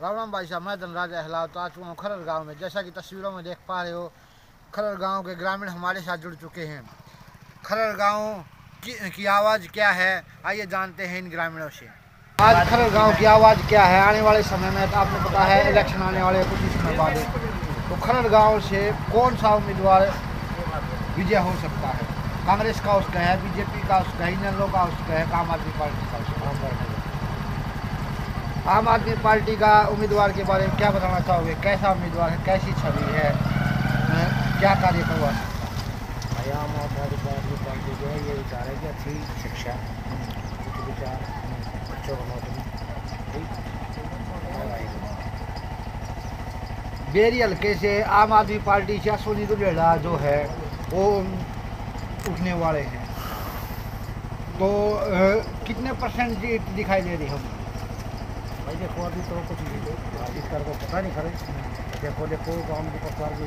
राम राम भाई साहब, मैं धनराज अहलावत तो आ चुका हूँ खरड़ गांव में। जैसा कि तस्वीरों में देख पा रहे हो, खरड़ गांव के ग्रामीण हमारे साथ जुड़ चुके हैं। खरड़ गांव की आवाज़ क्या है, आइए जानते हैं इन ग्रामीणों से। आज खरड़ गांव की आवाज़ क्या है, आने वाले समय में तो आपको पता है इलेक्शन आने वाले कुछ ही समय बाद, तो खरड़ गाँव से कौन सा उम्मीदवार विजय हो सकता है? कांग्रेस का उसका है, बीजेपी का उसका है, इनेलो का उसका है, आम आदमी पार्टी का उसका। आम आदमी पार्टी का उम्मीदवार के बारे में क्या बताना चाहोगे? कैसा उम्मीदवार है, कैसी छवि है, क्या कार्य करवा सकता है? आम आदमी पार्टी जो है ये विचार है कि अच्छी शिक्षा, उच्च विचार, बच्चों को नौकरी। बेरी हल्के से आम आदमी पार्टी से सोनी दुलेड़ा जो है वो उठने वाले हैं, तो कितने परसेंट जीत दिखाई दे रही है? भाई देखो अभी तो कुछ इस कर को पता नहीं करे। देखो गाँव के प्रचार भी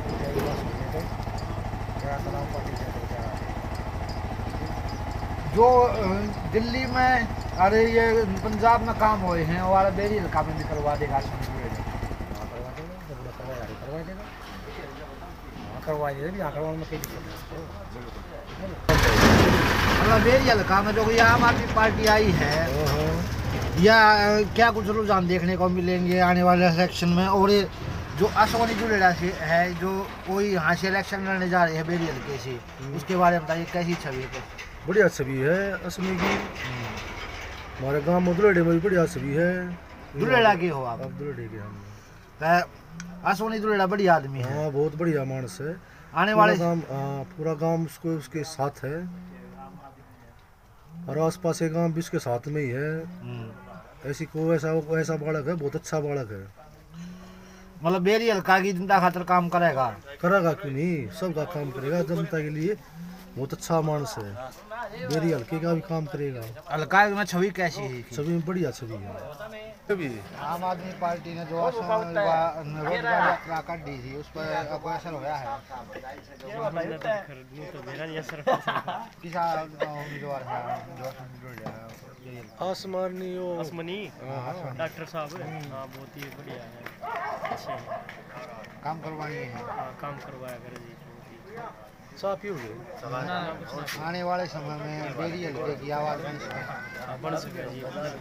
जो दिल्ली में अरे ये पंजाब में काम हुए हैं और बेरी हल्का में भी करवा देगा, करवा देगा भी आंकड़ों में कोई दिक्कत मतलब बेरी हल्का में जो ये आम आदमी पार्टी आई है, या क्या कुछ रुझान देखने को मिलेंगे आने वाले इलेक्शन में? और ये जो असवानी जुलेड़ा से है, जो कोई यहाँ से इलेक्शन लड़ने जा रहे हैं बेरी हल्के से, उसके बारे में बताइए, कैसी छवि है? बढ़िया छवि है असमी की। हमारे गांव में दुलेड़े में भी बढ़िया छवि है। दुलेड़ा के हो आप? दुलेड़े के हम। असवानी दुलेड़ा बढ़िया आदमी है। हाँ, बहुत बढ़िया मानस है। आने वाले पूरा गांव उसको उसके साथ है और आसपास के गांव भी उसके साथ में ही है। ऐसी को ऐसा बालक है, बहुत अच्छा बालक है। मतलब बेरी हल्का की जनता खातर काम करेगा? करेगा क्यों नहीं, सबका काम करेगा जनता के लिए। बहुत अच्छा मानस है, बेरी हल्के का भी काम करेगा। हल्का में छवि कैसी है? छवि में बढ़िया छवि है। आम आदमी पार्टी ने जो रोजगार यात्रा कर दी थी, उस पर कोई असर होया है? किसा उम्मीदवार है आसमानी डॉक्टर साहब? हाँ, बहुत ही बढ़िया है, अच्छे हैं, काम करवानी है। काम करवाया करे जी। साफ ही हो गए। आने वाले समय में बेरी हल्के की आवाज़ बन सके जी।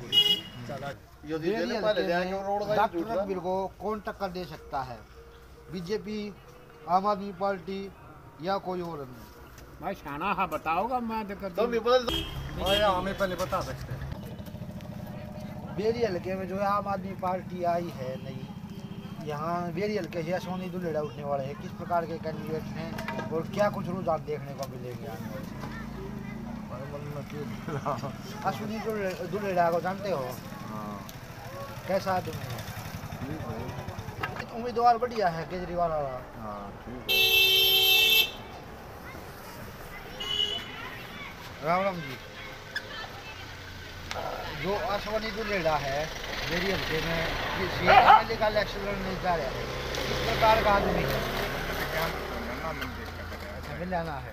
डॉक्टर रणबीर को कौन टक्कर दे सकता है? बीजेपी, आम आदमी पार्टी या कोई और? भाई शाना हाँ बताओगा, मैं हमें पहले बता सकते हैं। बेरी हल्के में जो है आम आदमी पार्टी आई है नहीं, यहाँ बेरी हल्के से सोनी दुलेड़ा उठने वाले हैं। किस प्रकार के कैंडिडेट हैं और क्या कुछ रुझान देखने को मिलेंगे आने वाले? सोनी दुलेड़ा को जानते हो? कैसा आदमी है? उम्मीदवार बढ़िया है केजरीवाल वाला। राम राम जी। जो असवानी दुलेड़ा है बेरी हल्के में का इलेक्शन लड़ने जा रहा है, किस प्रकार का आदमी है? मिलाना है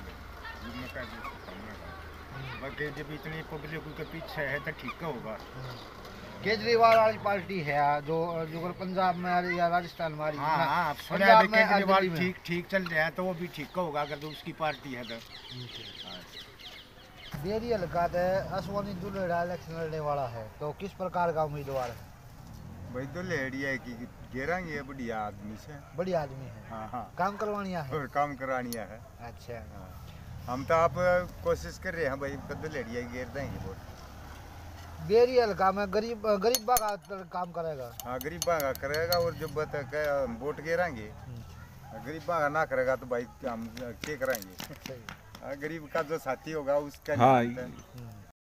जब इतनी पब्लिक के पीछे है तो ठीक होगा। केजरीवाल वाली पार्टी है जो पंजाब में या राजस्थान में आ रही है। हाँ, पंजाब में केजरीवाल ठीक चल रहा है तो वो भी ठीक होगा अगर तो उसकी पार्टी है तो। बेरी हल्का असवानी दुलेड़ा इलेक्शन लड़ने वाला है, तो किस प्रकार का उम्मीदवार है? भाई दुलेड़िया की घेरांगे, बढ़िया आदमी से, बढ़िया आदमी है। हाँ, काम करवानिया है और काम करानिया है। अच्छा, हम तो आप कोशिश कर रहे हैं भाई, दुलेड़िया घेर देंगे वोट। बेरी हल्का में गरीबा का काम करेगा। हाँ, गरीबा का करेगा, और जो वोट घेरांगे गरीबा का ना करेगा तो भाई हम क्या कराएंगे? गरीब का जो साथी होगा उसका। हाँ।